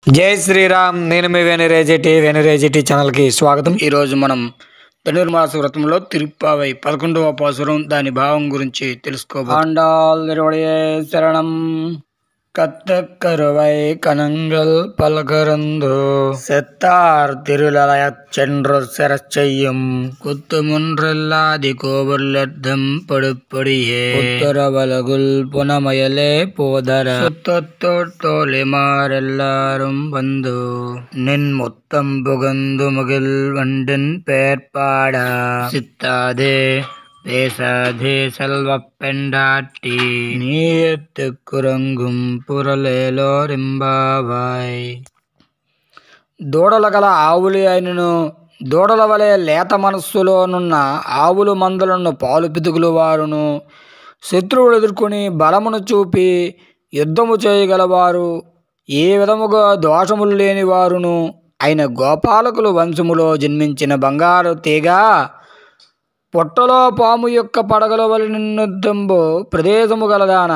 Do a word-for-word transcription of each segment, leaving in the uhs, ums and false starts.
జై శ్రీరామ్. నేను మీ వెనరేజిటి వెనరేజిటి ఛానల్కి స్వాగతం. ఈరోజు మనం ధనుర్మాస వ్రతంలో తిరుప్పావై పదకొండవ పాసురం దాని భావం గురించి తెలుసుకోబోతున్నాం. ఆండాల్ తిరువడియే శరణం. கத்தக்கருவை கணங்கள் பல்கருந்து செத்தார் திருளயச் சென்று செரச்செய்யும் குத்துமுன்றெல்லாதி கோபுர்லத்தம் படுப்படியே உத்தரவலகுல் புனமயலே போதர சுத்தத்தோட்டோலிமாரெல்லாரும் வந்து நின் முத்தம் புகந்து முகில் வண்டின் பேர்பாட சித்தாதே பேசாதே செல்வ பெண்டாட்டி நீயத்து కురంగుం పురలేలో రింబావాయ్. దూడల గల ఆవులు అయినను దూడల వలె లేత మనస్సులోనున్న ఆవులు మందలను పాలు పితుకులు వారును శత్రువులు ఎదుర్కొని బలమును చూపి యుద్ధము చేయగలవారు ఏ విధముగా దోషములు లేని వారును అయిన గోపాలకులు వంశములో జన్మించిన బంగారు తీగ పొట్టలో పాము యొక్క పడగల వలె నిన్నుద్దంబు ప్రదేశము గలదాన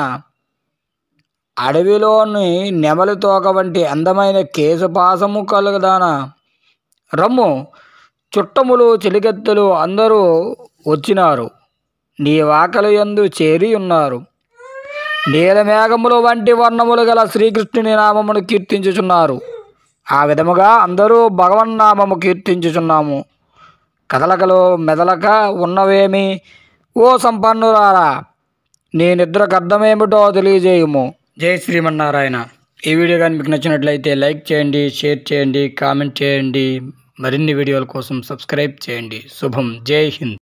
అడవిలోని నెమలి తోక వంటి అందమైన కేశపాసము కలగదానా రమ్ము. చుట్టములు చెలికెత్తలు అందరూ వచ్చినారు, నీ వాకలి యందు చేరి ఉన్నారు. నీలమేఘములు వంటి వర్ణములు గల శ్రీకృష్ణుని నామమును కీర్తించుచున్నారు. ఆ విధముగా అందరూ భగవన్నామము కీర్తించుచున్నాము. కదలకలో మెదలక ఉన్నవేమి ఓ సంపన్నురారా, నీ నిద్రకు అర్థమేమిటో తెలియజేయము. జై శ్రీమన్నారాయణ. ఈ వీడియో కానీ మీకు నచ్చినట్లయితే లైక్ చేయండి, షేర్ చేయండి, కామెంట్ చేయండి. మరిన్ని వీడియోల కోసం సబ్స్క్రైబ్ చేయండి. శుభం. జై హింద్.